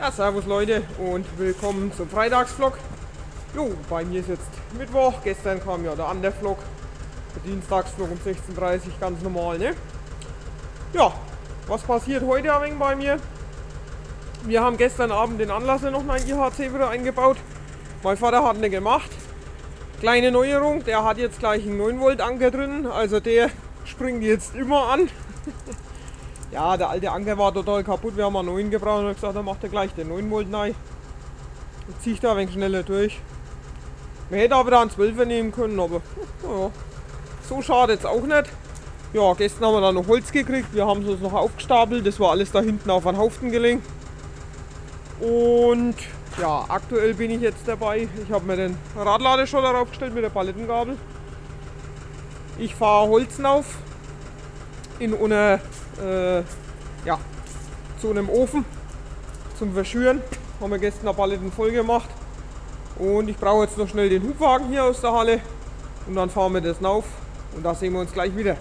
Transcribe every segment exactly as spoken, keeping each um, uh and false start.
Ja, servus Leute und willkommen zum Freitagsvlog. Jo, bei mir ist jetzt Mittwoch. Gestern kam ja der andere Vlog. Der Dienstagsvlog um sechzehn Uhr dreißig, ganz normal, ne? Ja, was passiert heute ein wenig bei mir? Wir haben gestern Abend den Anlasser noch mal in I H C wieder eingebaut. Mein Vater hat eine gemacht. Kleine Neuerung, der hat jetzt gleich einen neun Volt Anker drin, also der springt jetzt immer an. Ja, der alte Anker war total kaputt, wir haben einen neuen gebraucht und gesagt, dann macht er gleich den neun Volt rein. Jetzt ziehe ich da ein wenig schneller durch. Man hätte aber da einen zwölfer nehmen können, aber ja, so schadet es auch nicht. Ja, gestern haben wir dann noch Holz gekriegt, wir haben es noch aufgestapelt, das war alles da hinten auf einen Haufen gelegt. Und ja, aktuell bin ich jetzt dabei, ich habe mir den Radladeschotter aufgestellt mit der Palettengabel. Ich fahre Holz auf in einer, äh, ja, zu einem Ofen zum Verschüren. Haben wir gestern eine Paletten voll gemacht. Und ich brauche jetzt noch schnell den Hubwagen hier aus der Halle und dann fahren wir das rauf und da sehen wir uns gleich wieder.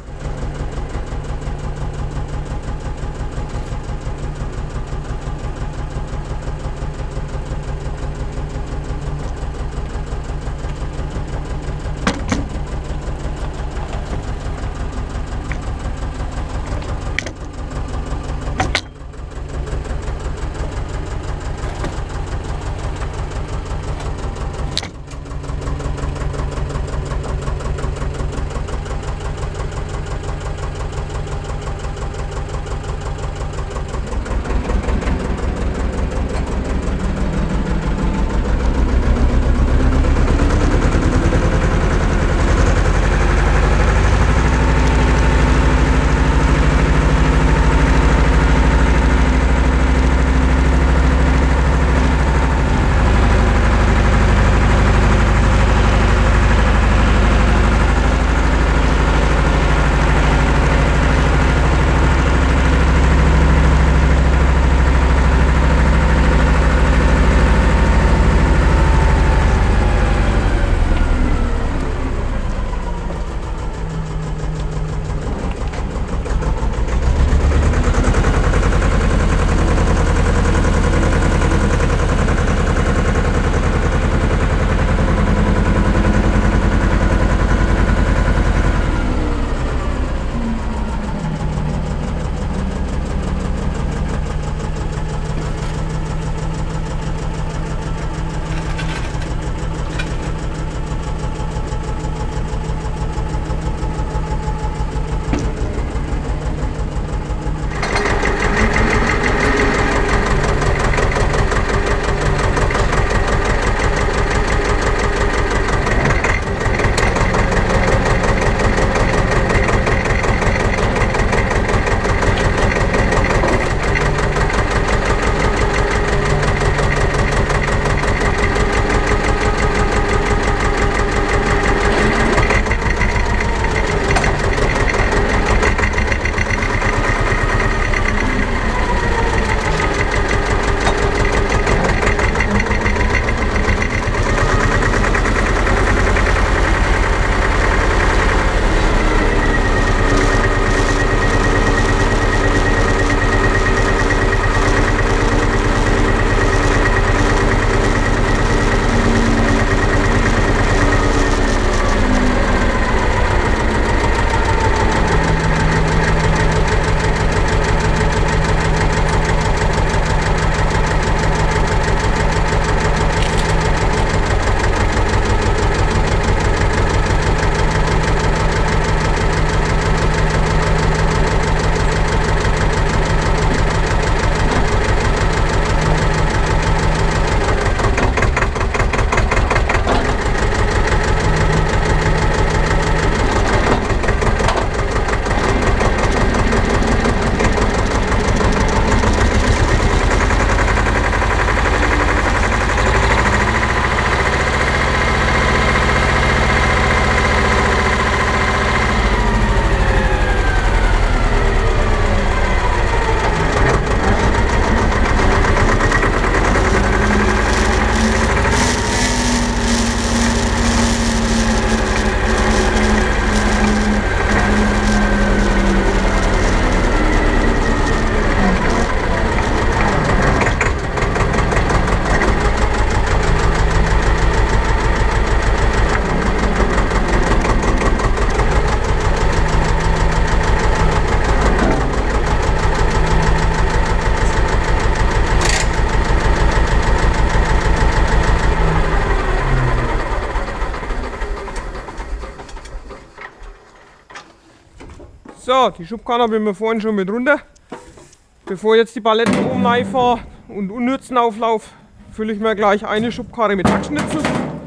So, die Schubkarre bin wir vorhin schon mit runter. Bevor jetzt die Paletten oben reinfahren und unnützen Auflauf, fülle ich mir gleich eine Schubkarre mit Hackschnitzel.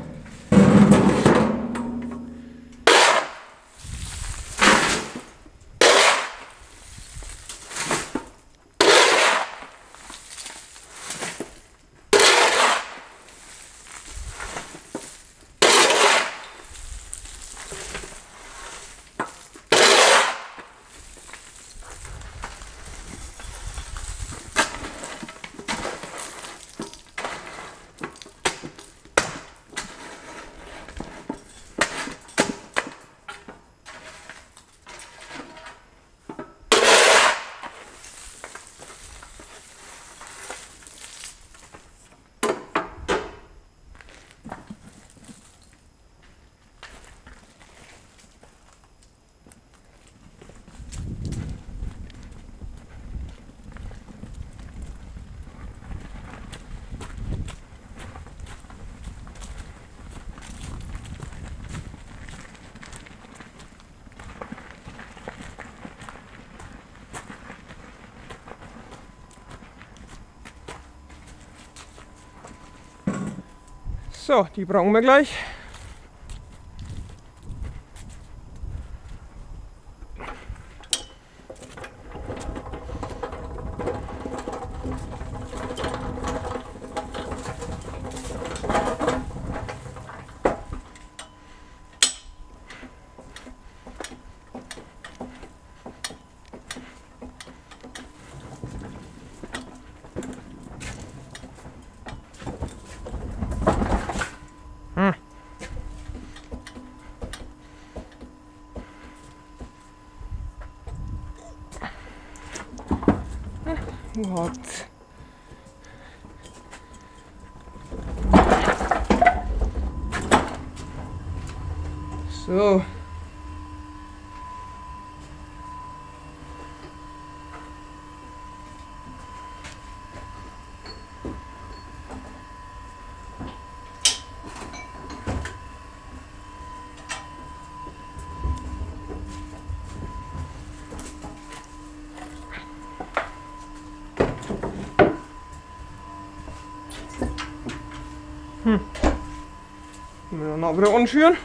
So, die brauchen wir gleich. What? So. Hm. Wir noch wieder anschüren.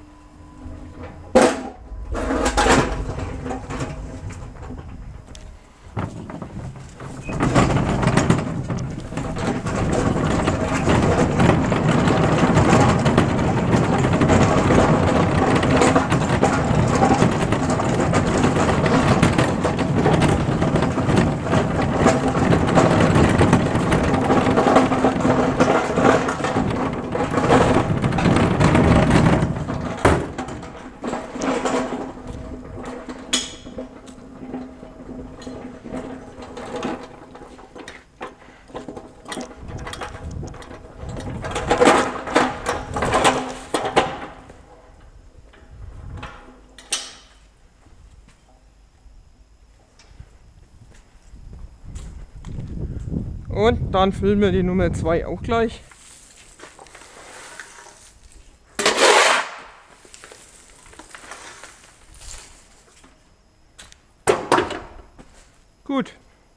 Und dann füllen wir die Nummer zwei auch gleich. Gut.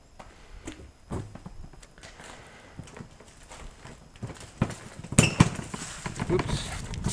Ups.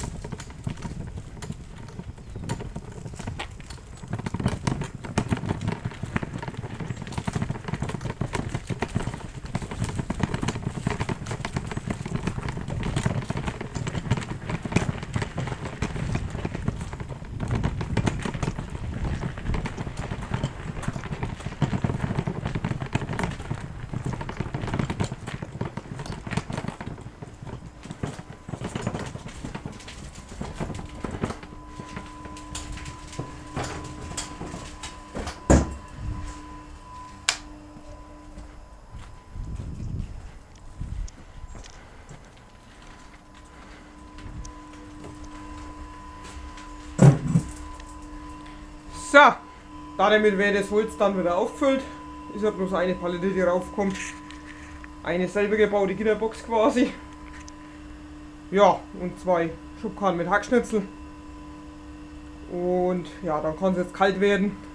So, damit wäre das Holz dann wieder aufgefüllt. Ist ja bloß eine Palette, die raufkommt. Eine selber gebaute Gitterbox quasi. Ja, und zwei Schubkarren mit Hackschnitzel. Und ja, dann kann es jetzt kalt werden.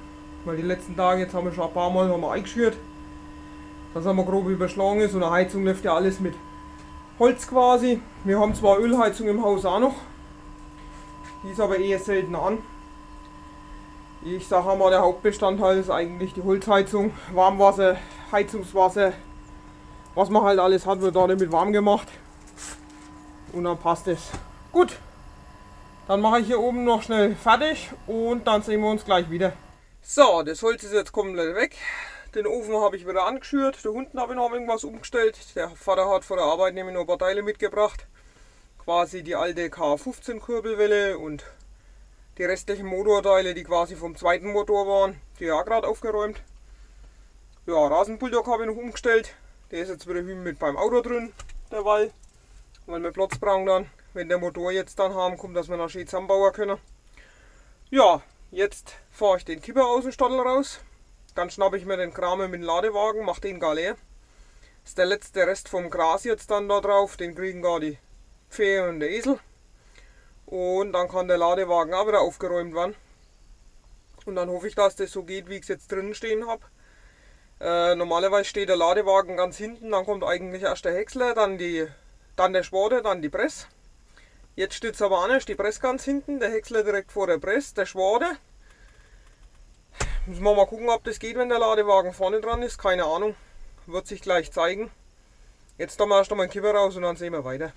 Weil die letzten Tage, jetzt haben wir schon ein paar Mal haben wir eingeschürt, dass er mal grob überschlagen ist. Und eine Heizung läuft ja alles mit Holz quasi. Wir haben zwar Ölheizung im Haus auch noch, die ist aber eher selten an. Ich sage mal, der Hauptbestandteil ist eigentlich die Holzheizung. Warmwasser, Heizungswasser, was man halt alles hat, wird da damit warm gemacht. Und dann passt es. Gut, dann mache ich hier oben noch schnell fertig und dann sehen wir uns gleich wieder. So, das Holz ist jetzt komplett weg. Den Ofen habe ich wieder angeschürt. Da unten habe ich noch irgendwas umgestellt. Der Vater hat vor der Arbeit nämlich noch ein paar Teile mitgebracht. Quasi die alte K fünfzehn Kurbelwelle und die restlichen Motorteile, die quasi vom zweiten Motor waren, die auch gerade aufgeräumt. Ja, Rasenbulldog habe ich noch umgestellt. Der ist jetzt wieder mit beim Auto drin, der Wall. Weil wir Platz brauchen dann, wenn der Motor jetzt dann haben kommt, dass wir noch schön zusammenbauen können. Ja, jetzt fahre ich den Kipper aus dem Stadel raus. Dann schnappe ich mir den Kram mit dem Ladewagen, mache den gar leer. Das ist der letzte Rest vom Gras jetzt dann da drauf, den kriegen gar die Pferde und der Esel. Und dann kann der Ladewagen auch wieder aufgeräumt werden. Und dann hoffe ich, dass das so geht, wie ich es jetzt drinnen stehen habe. Äh, normalerweise steht der Ladewagen ganz hinten, dann kommt eigentlich erst der Häcksler, dann, die, dann der Schwarte, dann die Press. Jetzt steht es aber anders, die Press ganz hinten, der Häcksler direkt vor der Press, der Schwarte. Müssen wir mal gucken, ob das geht, wenn der Ladewagen vorne dran ist, keine Ahnung. Wird sich gleich zeigen. Jetzt tun wir erst einmal den Kipper raus und dann sehen wir weiter.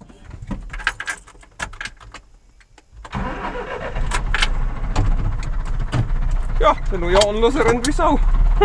Ja, der neue Anlasser rennt wie Sau.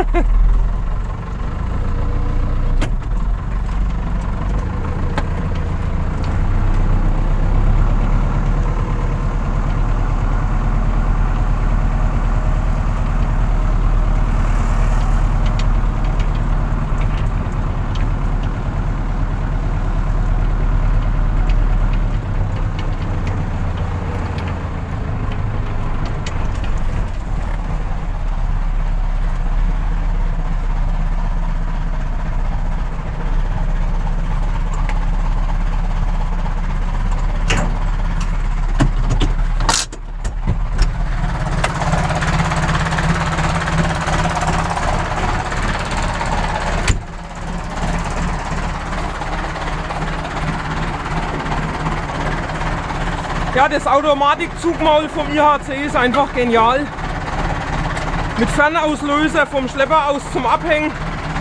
Ja, das Automatikzugmaul vom I H C ist einfach genial. Mit Fernauslöser vom Schlepper aus zum Abhängen.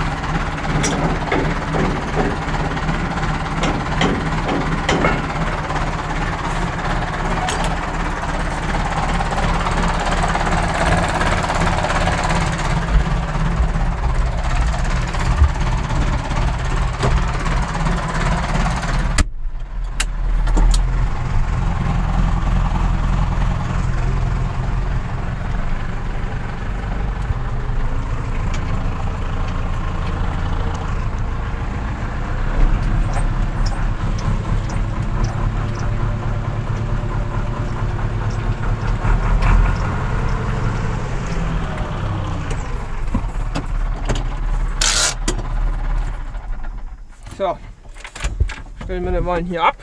So, stellen wir den Wein hier ab.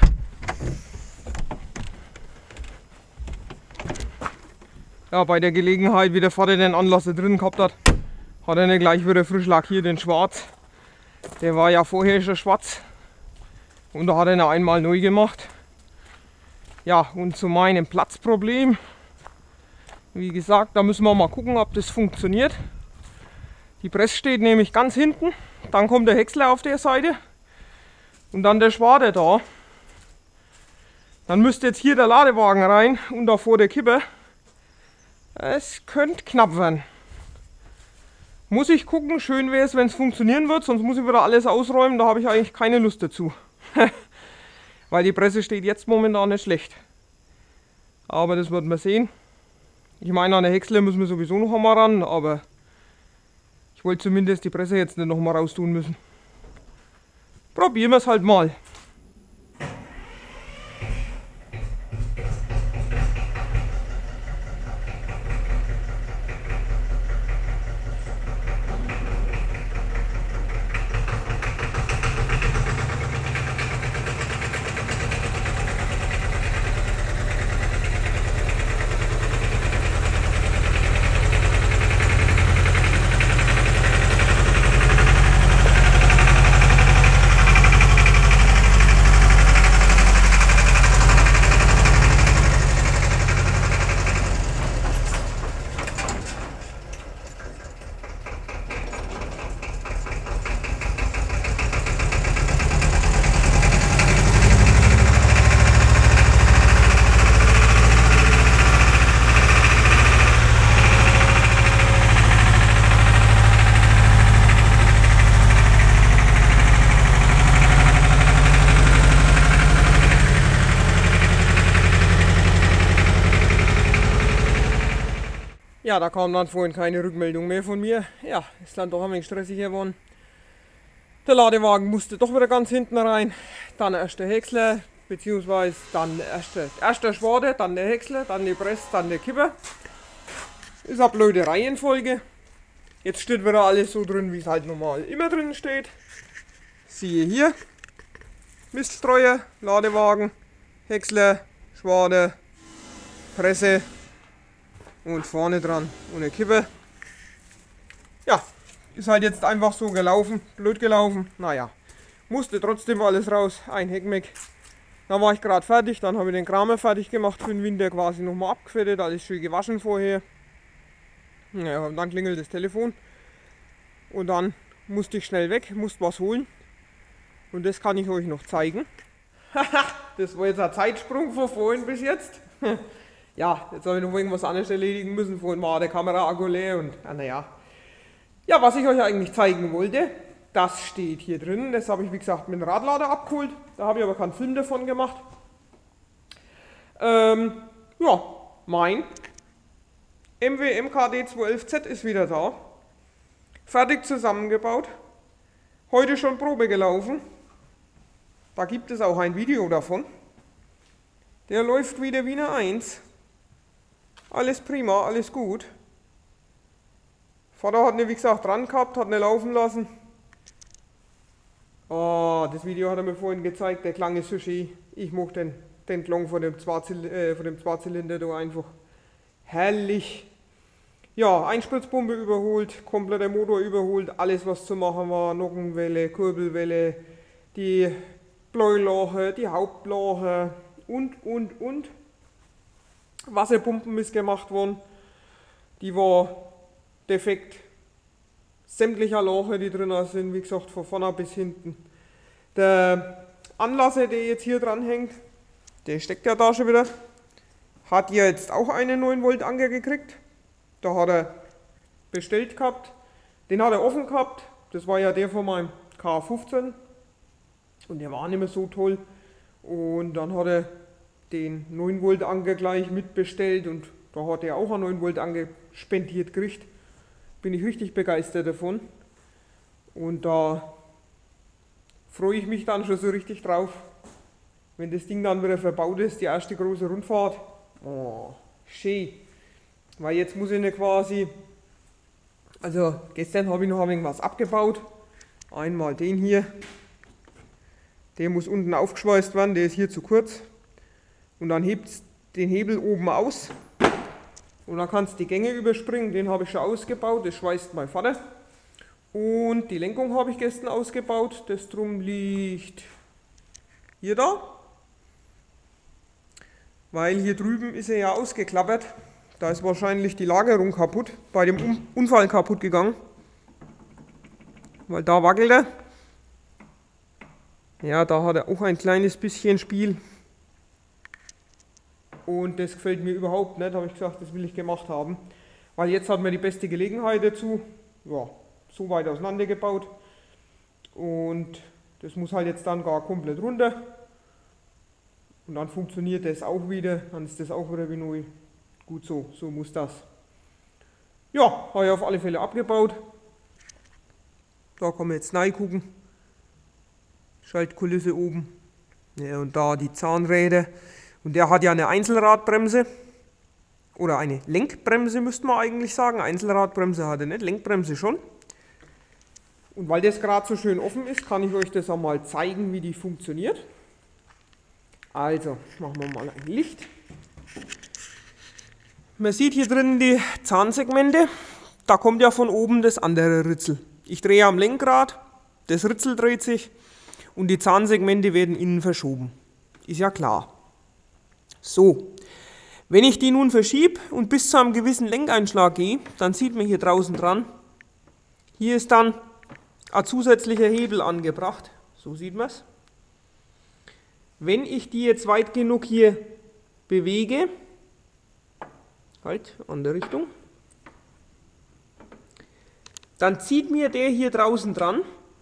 Ja, bei der Gelegenheit, wie der Vater den Anlasser drin gehabt hat, hat er nicht gleich wieder frisch lackiert in schwarz. Der war ja vorher schon schwarz und da hat er ihn einmal neu gemacht. Ja, und zu meinem Platzproblem, wie gesagt, da müssen wir mal gucken, ob das funktioniert. Die Press steht nämlich ganz hinten, dann kommt der Häcksler auf der Seite. Und dann der Schwarte da. Dann müsste jetzt hier der Ladewagen rein und davor der Kipper. Es könnte knapp werden. Muss ich gucken, schön wäre es, wenn es funktionieren wird, sonst muss ich wieder alles ausräumen, da habe ich eigentlich keine Lust dazu. Weil die Presse steht jetzt momentan nicht schlecht. Aber das wird man sehen. Ich meine, an der Häcksler müssen wir sowieso noch einmal ran, aber ich wollte zumindest die Presse jetzt nicht noch mal raus tun müssen. Probieren wir es halt mal. Ja, da kam dann vorhin keine Rückmeldung mehr von mir. Ja, ist dann doch ein wenig stressiger geworden. Der Ladewagen musste doch wieder ganz hinten rein. Dann erst der Häcksler, beziehungsweise dann erst der, erst der Schwade, dann der Häcksler, dann die Press, dann der Kipper. Ist eine blöde Reihenfolge. Jetzt steht wieder alles so drin, wie es halt normal immer drin steht. Siehe hier. Miststreuer, Ladewagen, Häcksler, Schwade, Presse und vorne dran ohne Kippe. Ja, ist halt jetzt einfach so gelaufen, blöd gelaufen. Naja, musste trotzdem alles raus, ein Heckmeck. Dann war ich gerade fertig, dann habe ich den Kramer fertig gemacht für den Winter, quasi nochmal abgefettet, alles schön gewaschen vorher. Naja, und dann klingelt das Telefon und dann musste ich schnell weg, musste was holen und das kann ich euch noch zeigen. Haha, das war jetzt ein Zeitsprung von vorhin bis jetzt. Ja, jetzt habe ich noch irgendwas anderes erledigen müssen, vorhin war der Kameraakku leer und ah, naja. Ja, was ich euch eigentlich zeigen wollte, das steht hier drin, das habe ich wie gesagt mit dem Radlader abgeholt, da habe ich aber keinen Film davon gemacht. Ähm, ja, mein M W M K D zweihundertelf Z ist wieder da. Fertig zusammengebaut. Heute schon Probe gelaufen. Da gibt es auch ein Video davon. Der läuft wieder wie eine eins. Alles prima, alles gut. Vater hat ihn wie gesagt dran gehabt, hat ihn laufen lassen. Oh, das Video hat er mir vorhin gezeigt, der Klang ist so schön. Ich mag den, den Klang von dem Zweizylinder da einfach. Herrlich. Ja, Einspritzpumpe überholt, kompletter Motor überholt, alles was zu machen war, Nockenwelle, Kurbelwelle, die Bläulache, die Hauptlache und, und, und. Wasserpumpen ist gemacht worden, die war defekt. Sämtlicher Lache, die drin sind, wie gesagt, von vorne bis hinten. Der Anlasser, der jetzt hier dran hängt, der steckt ja da schon wieder, hat jetzt auch einen neun Volt Anker gekriegt. Da hat er bestellt gehabt, den hat er offen gehabt, das war ja der von meinem K fünfzehn und der war nicht mehr so toll und dann hat er den neun Volt Anker gleich mitbestellt und da hat er auch einen neun Volt Anker spendiert gekriegt. Bin ich richtig begeistert davon und da freue ich mich dann schon so richtig drauf, wenn das Ding dann wieder verbaut ist, die erste große Rundfahrt. Oh, schön. Weil jetzt muss ich nicht quasi, also gestern habe ich noch irgendwas abgebaut, einmal den hier, der muss unten aufgeschweißt werden, der ist hier zu kurz und dann hebt es den Hebel oben aus und dann kannst du die Gänge überspringen, den habe ich schon ausgebaut, das schweißt mein Vater und die Lenkung habe ich gestern ausgebaut, das drum liegt hier da, weil hier drüben ist er ja ausgeklappert. Da ist wahrscheinlich die Lagerung kaputt, bei dem Unfall kaputt gegangen. Weil da wackelt er. Ja, da hat er auch ein kleines bisschen Spiel. Und das gefällt mir überhaupt nicht, habe ich gesagt, das will ich gemacht haben. Weil jetzt hat man die beste Gelegenheit dazu. Ja, so weit auseinandergebaut. Und das muss halt jetzt dann gar komplett runter. Und dann funktioniert das auch wieder, dann ist das auch wieder wie neu. Gut so, so muss das. Ja, habe ich auf alle Fälle abgebaut. Da kann man jetzt reingucken. Schaltkulisse oben. Ja, und da die Zahnräder. Und der hat ja eine Einzelradbremse. Oder eine Lenkbremse müsste man eigentlich sagen. Einzelradbremse hat er nicht, Lenkbremse schon. Und weil das gerade so schön offen ist, kann ich euch das einmal zeigen, wie die funktioniert. Also, machen wir mal ein Licht. Man sieht hier drin die Zahnsegmente, da kommt ja von oben das andere Ritzel. Ich drehe am Lenkrad, das Ritzel dreht sich und die Zahnsegmente werden innen verschoben. Ist ja klar. So, wenn ich die nun verschiebe und bis zu einem gewissen Lenkeinschlag gehe, dann sieht man hier draußen dran, hier ist dann ein zusätzlicher Hebel angebracht, so sieht man es. Wenn ich die jetzt weit genug hier bewege, halt, andere Richtung. Dann zieht mir der hier draußen dran,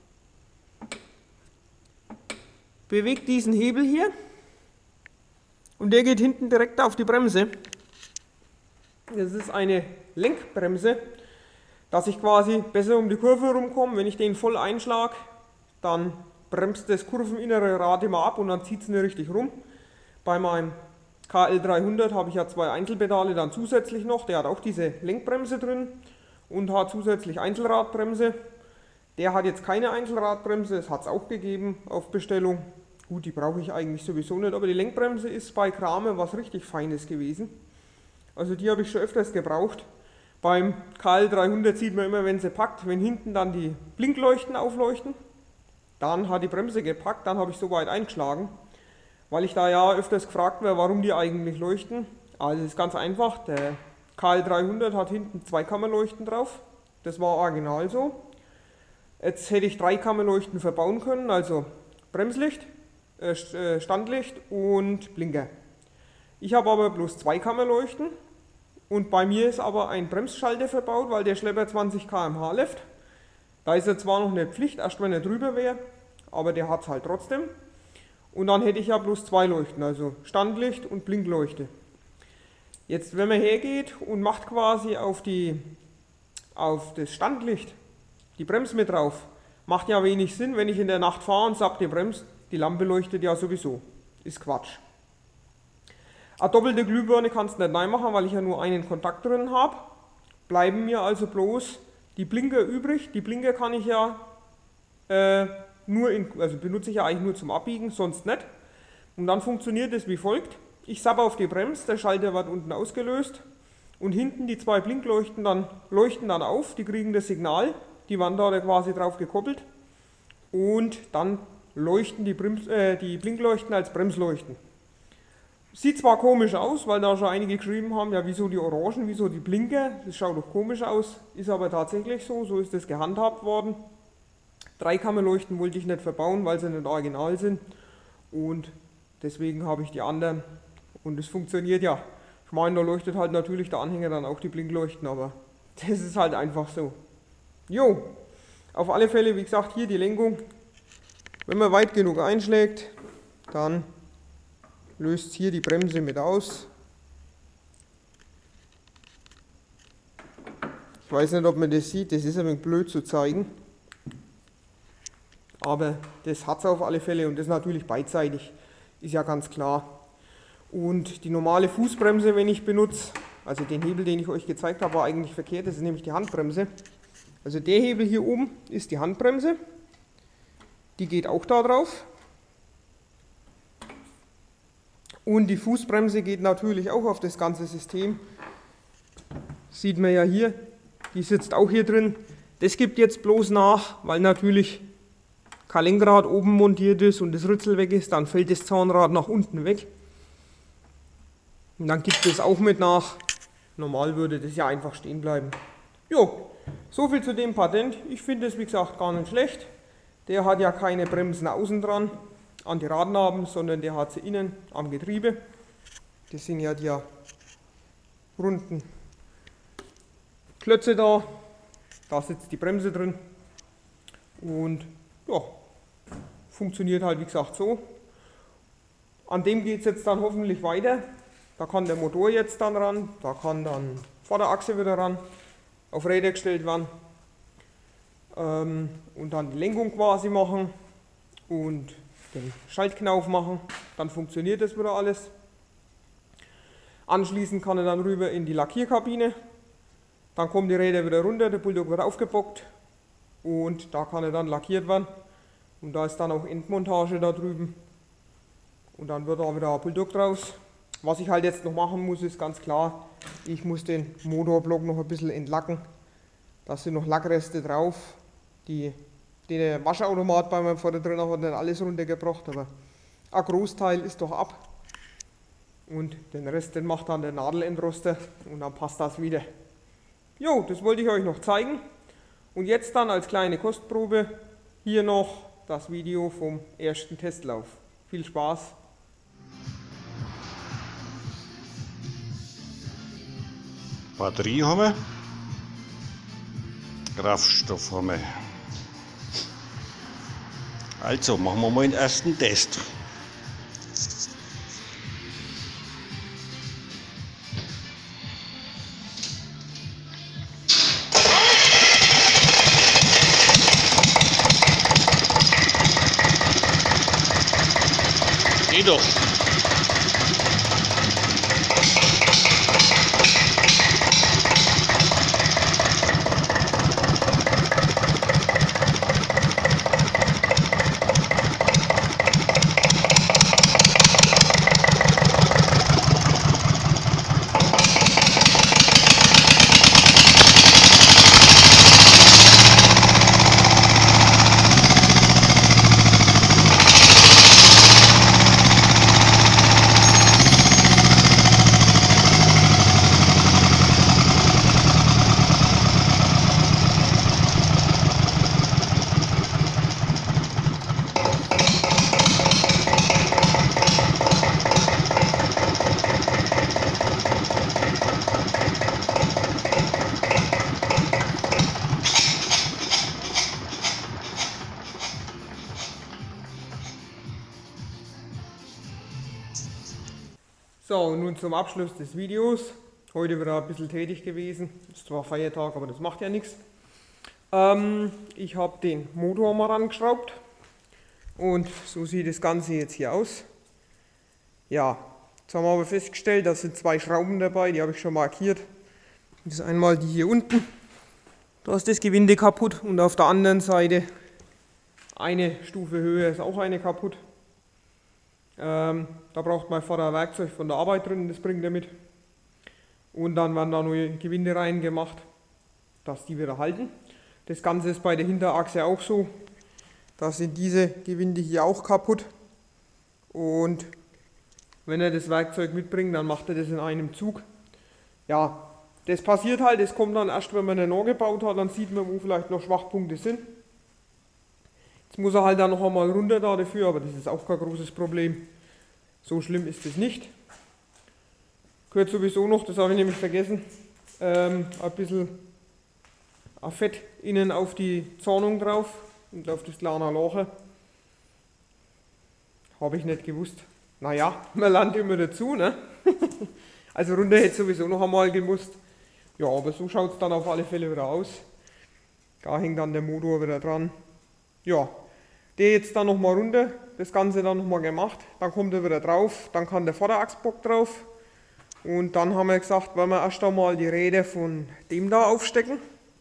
bewegt diesen Hebel hier und der geht hinten direkt auf die Bremse. Das ist eine Lenkbremse, dass ich quasi besser um die Kurve rumkomme. Wenn ich den voll einschlage, dann bremst das kurveninnere Rad immer ab und dann zieht es nicht richtig rum. Bei meinem K L dreihundert habe ich ja zwei Einzelpedale dann zusätzlich noch. Der hat auch diese Lenkbremse drin und hat zusätzlich Einzelradbremse. Der hat jetzt keine Einzelradbremse, das hat es auch gegeben auf Bestellung. Gut, die brauche ich eigentlich sowieso nicht, aber die Lenkbremse ist bei Kramer was richtig Feines gewesen. Also die habe ich schon öfters gebraucht. Beim K L dreihundert sieht man immer, wenn sie packt, wenn hinten dann die Blinkleuchten aufleuchten, dann hat die Bremse gepackt, dann habe ich so weit eingeschlagen. Weil ich da ja öfters gefragt werde, warum die eigentlich leuchten. Also es ist ganz einfach, der K L dreihundert hat hinten zwei Kammerleuchten drauf, das war original so. Jetzt hätte ich drei Kammerleuchten verbauen können, also Bremslicht, äh, Standlicht und Blinker. Ich habe aber bloß zwei Kammerleuchten und bei mir ist aber ein Bremsschalter verbaut, weil der Schlepper zwanzig Kilometer pro Stunde läuft. Da ist er zwar noch eine Pflicht, erst wenn er drüber wäre, aber der hat es halt trotzdem. Und dann hätte ich ja bloß zwei Leuchten, also Standlicht und Blinkleuchte. Jetzt, wenn man hergeht und macht quasi auf, die, auf das Standlicht die Bremse mit drauf, macht ja wenig Sinn, wenn ich in der Nacht fahre und sag, die Bremse, die Lampe leuchtet ja sowieso. Ist Quatsch. Eine doppelte Glühbirne kannst du nicht reinmachen, weil ich ja nur einen Kontakt drin habe. Bleiben mir also bloß die Blinker übrig. Die Blinker kann ich ja äh, nur in, also benutze ich ja eigentlich nur zum Abbiegen, sonst nicht. Und dann funktioniert es wie folgt. Ich sappe auf die Bremse, der Schalter wird unten ausgelöst und hinten die zwei Blinkleuchten dann, leuchten dann auf, die kriegen das Signal, die waren da quasi drauf gekoppelt und dann leuchten die, Brems, äh, die Blinkleuchten als Bremsleuchten. Sieht zwar komisch aus, weil da schon einige geschrieben haben, ja wieso die Orangen, wieso die Blinker, das schaut doch komisch aus, ist aber tatsächlich so, so ist das gehandhabt worden. Drei Kammerleuchten wollte ich nicht verbauen, weil sie nicht original sind und deswegen habe ich die anderen und es funktioniert ja. Ich meine, da leuchtet halt natürlich der Anhänger dann auch die Blinkleuchten, aber das ist halt einfach so. Jo, auf alle Fälle, wie gesagt, hier die Lenkung. Wenn man weit genug einschlägt, dann löst hier die Bremse mit aus. Ich weiß nicht, ob man das sieht, das ist ein wenig blöd zu zeigen. Aber das hat es auf alle Fälle und das natürlich beidseitig, ist ja ganz klar. Und die normale Fußbremse, wenn ich benutze, also den Hebel, den ich euch gezeigt habe, war eigentlich verkehrt, das ist nämlich die Handbremse. Also der Hebel hier oben ist die Handbremse, die geht auch da drauf. Und die Fußbremse geht natürlich auch auf das ganze System. Sieht man ja hier, die sitzt auch hier drin. Das gibt jetzt bloß nach, weil natürlich kein Lenkrad oben montiert ist und das Ritzel weg ist, dann fällt das Zahnrad nach unten weg. Und dann gibt es auch mit nach. Normal würde das ja einfach stehen bleiben. Jo, so viel zu dem Patent. Ich finde es wie gesagt gar nicht schlecht. Der hat ja keine Bremsen außen dran an die Radnaben, sondern der hat sie innen am Getriebe. Das sind ja die runden Klötze da. Da sitzt die Bremse drin. Und ja, funktioniert halt wie gesagt so. An dem geht es jetzt dann hoffentlich weiter. Da kann der Motor jetzt dann ran, da kann dann Vorderachse wieder ran, auf Räder gestellt werden ähm, und dann die Lenkung quasi machen und den Schaltknauf machen. Dann funktioniert das wieder alles. Anschließend kann er dann rüber in die Lackierkabine. Dann kommen die Räder wieder runter, der Bulldog wird aufgebockt und da kann er dann lackiert werden. Und da ist dann auch Endmontage da drüben. Und dann wird da wieder ein Bulldog draus. Was ich halt jetzt noch machen muss, ist ganz klar, ich muss den Motorblock noch ein bisschen entlacken. Da sind noch Lackreste drauf. Die, der Waschautomat bei meinem Vater drin hat nicht alles runtergebracht, aber ein Großteil ist doch ab. Und den Rest, den macht dann der Nadelendroster und dann passt das wieder. Jo, das wollte ich euch noch zeigen. Und jetzt dann als kleine Kostprobe hier noch das Video vom ersten Testlauf. Viel Spaß! Batterie haben wir, Kraftstoff haben wir. Also machen wir mal den ersten Test. doch. So, und nun zum Abschluss des Videos. Heute wieder ein bisschen tätig gewesen. Ist zwar Feiertag, aber das macht ja nichts. Ähm, ich habe den Motor mal rangeschraubt. Und so sieht das Ganze jetzt hier aus. Ja, jetzt haben wir aber festgestellt, da sind zwei Schrauben dabei, die habe ich schon markiert. Das ist einmal die hier unten. Da ist das Gewinde kaputt und auf der anderen Seite eine Stufe höher ist auch eine kaputt. Ähm, da braucht mein Vater ein Werkzeug von der Arbeit drin, das bringt er mit. Und dann werden da neue Gewinde reingemacht, dass die wieder halten. Das Ganze ist bei der Hinterachse auch so. Da sind diese Gewinde hier auch kaputt. Und wenn er das Werkzeug mitbringt, dann macht er das in einem Zug. Ja, das passiert halt, das kommt dann erst, wenn man einen nachgebaut hat, dann sieht man, wo vielleicht noch Schwachpunkte sind. Jetzt muss er halt dann noch einmal runter da dafür, aber das ist auch kein großes Problem. So schlimm ist es nicht. Gehört sowieso noch, das habe ich nämlich vergessen, ähm, ein bisschen Fett innen auf die Zahnung drauf und auf das kleine Loch. Habe ich nicht gewusst. Naja, man lernt immer dazu, ne? Also runter hätte sowieso noch einmal gemusst. Ja, aber so schaut es dann auf alle Fälle wieder aus. Da hängt dann der Motor wieder dran. Ja, der jetzt dann nochmal runter, das Ganze dann nochmal gemacht, dann kommt er wieder drauf, dann kann der Vorderachsbock drauf und dann haben wir gesagt, wollen wir erst einmal die Räder von dem da aufstecken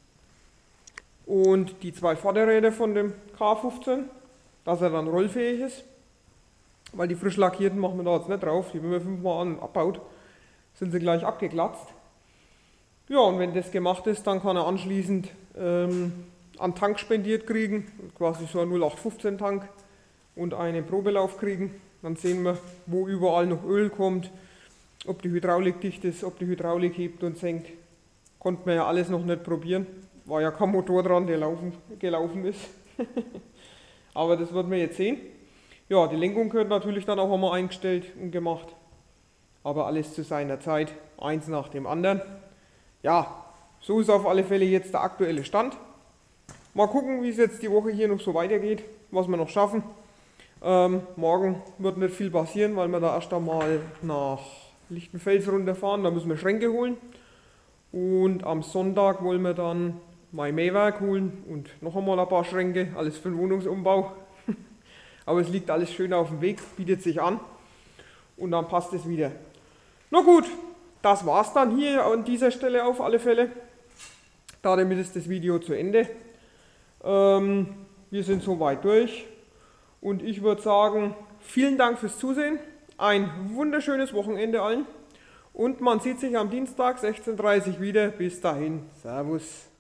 und die zwei Vorderräder von dem K fünfzehn, dass er dann rollfähig ist, weil die frisch lackierten machen wir da jetzt nicht drauf, die wenn man fünfmal an abbaut, sind sie gleich abgeklatzt. Ja, und wenn das gemacht ist, dann kann er anschließend ähm, an Tank spendiert kriegen, quasi so ein null acht fünfzehn Tank und einen Probelauf kriegen. Dann sehen wir, wo überall noch Öl kommt, ob die Hydraulik dicht ist, ob die Hydraulik hebt und senkt. Konnte man ja alles noch nicht probieren, war ja kein Motor dran, der laufen, gelaufen ist. Aber das wird man jetzt sehen. Ja, die Lenkung gehört natürlich dann auch einmal eingestellt und gemacht, aber alles zu seiner Zeit, eins nach dem anderen. Ja, so ist auf alle Fälle jetzt der aktuelle Stand. Mal gucken, wie es jetzt die Woche hier noch so weitergeht, was wir noch schaffen. Ähm, morgen wird nicht viel passieren, weil wir da erst einmal nach Lichtenfels runterfahren, da müssen wir Schränke holen. Und am Sonntag wollen wir dann mein Mähwerk holen und noch einmal ein paar Schränke, alles für den Wohnungsumbau. Aber es liegt alles schön auf dem Weg, bietet sich an und dann passt es wieder. Na gut, das war's dann hier an dieser Stelle auf alle Fälle. Damit ist das Video zu Ende. Ähm, wir sind soweit durch und ich würde sagen, vielen Dank fürs Zusehen, ein wunderschönes Wochenende allen und man sieht sich am Dienstag sechzehn Uhr dreißig wieder. Bis dahin, Servus.